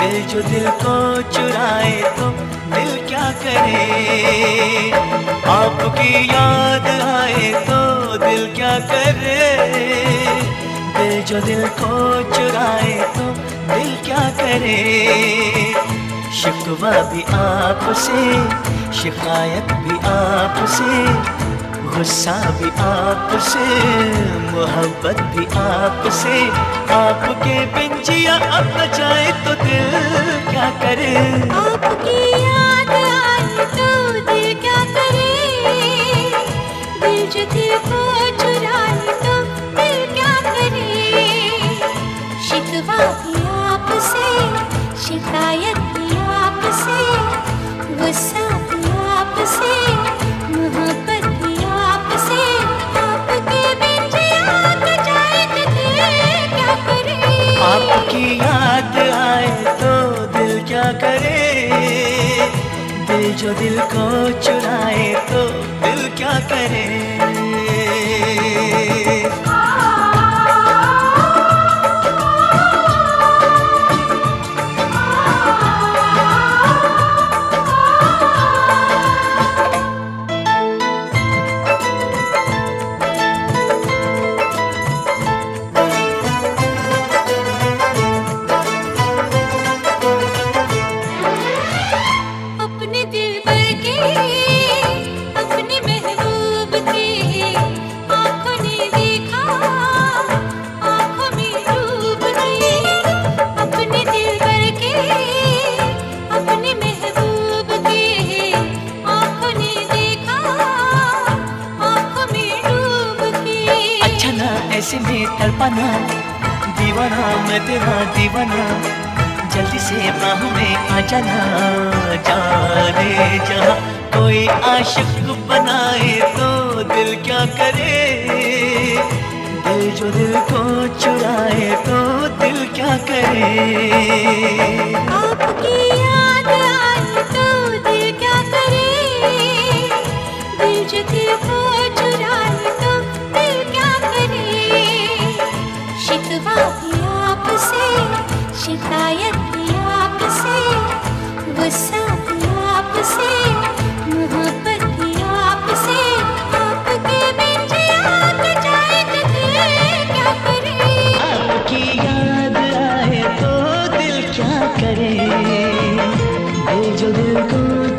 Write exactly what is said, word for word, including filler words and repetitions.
दिल जो दिल को चुराए तो दिल क्या करे। आपकी याद आए तो दिल क्या करे। दिल जो दिल को चुराए तो दिल क्या करे। शिकवा भी आपसे, शिकायत भी आपसे, गुस्सा भी आपसे, मोहब्बत भी आपसे। आपके बिन जिया अब न जाए तो दिल क्या करे। आपकी याद आए तो दिल क्या करे। दिल जो दिल को चुराए तो दिल क्या करे। शिकवा भी आपसे, शिकायत भी आपसे, गुस्सा भी आपसे, मोहब्बत भी आपसे। आपके बिन जिया न जाए तो दिल क्या करे। आपकी याद आए तो दिल क्या करे। दिल जो दिल को चुराए तो दिल क्या करे। ऐसे में तड़पाना दीवाना, मैं तेरा दीवाना। जल्दी से बाहों में आ जाना, जाने जहाँ कोई आशिक बनाए तो दिल क्या करे। दिल जो दिल को चुराए तो दिल क्या करे। आपकी याद आए तो दिल क्या करे। दिल जो दिल को चुराए तो दिल क्या करे। शिकवा भी आपसे, शिकायत भी आपसे, गुस्सा भी आपसे, मोहब्बत भी आपसे। आपके बिन जिया न जाए तो दिल क्या करे। आपकी याद आए तो दिल क्या करे। दिल जो दिल को